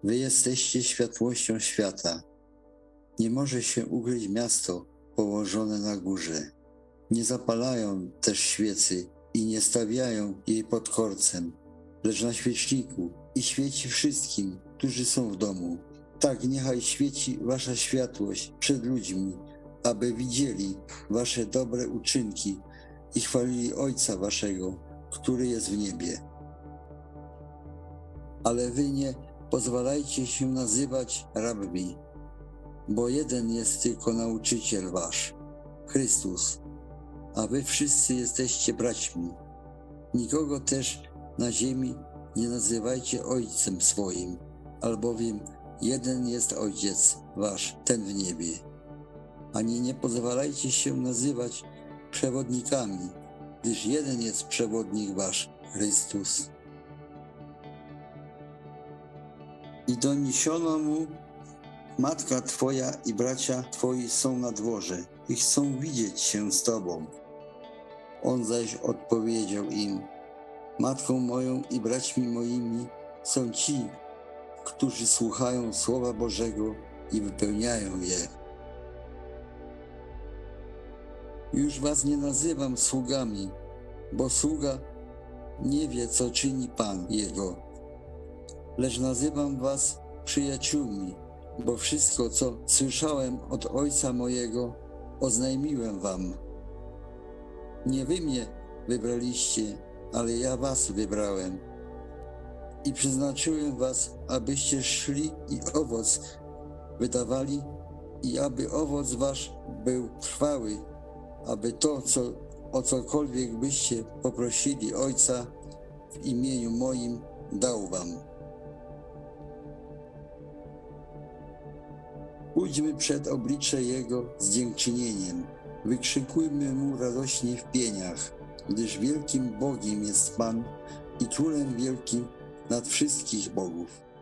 Wy jesteście światłością świata. Nie może się ukryć miasto położone na górze. Nie zapalają też świecy i nie stawiają jej pod korcem, lecz na świeczniku i świeci wszystkim, którzy są w domu. Tak niechaj świeci wasza światłość przed ludźmi, aby widzieli wasze dobre uczynki i chwalili Ojca waszego, który jest w niebie. Ale wy nie pozwalajcie się nazywać rabbi, bo jeden jest tylko nauczyciel wasz, Chrystus, a wy wszyscy jesteście braćmi. Nikogo też na ziemi nie nazywajcie ojcem swoim, albowiem jeden jest Ojciec wasz, ten w niebie. Ani nie pozwalajcie się nazywać przewodnikami, gdyż jeden jest przewodnik wasz, Chrystus. I doniesiono mu: matka twoja i bracia twoi są na dworze i chcą widzieć się z tobą. On zaś odpowiedział im: matką moją i braćmi moimi są ci, którzy słuchają Słowa Bożego i wypełniają je. Już was nie nazywam sługami, bo sługa nie wie, co czyni Pan jego, lecz nazywam was przyjaciółmi, bo wszystko, co słyszałem od Ojca mojego, oznajmiłem wam. Nie wy mnie wybraliście, ale ja was wybrałem i przeznaczyłem was, abyście szli i owoc wydawali i aby owoc wasz był trwały, aby to, o cokolwiek byście poprosili Ojca w imieniu moim, dał wam. Pójdźmy przed oblicze Jego z dziękczynieniem, wykrzykujmy Mu radośnie w pieniach, gdyż wielkim Bogiem jest Pan i Królem wielkim nad wszystkich bogów.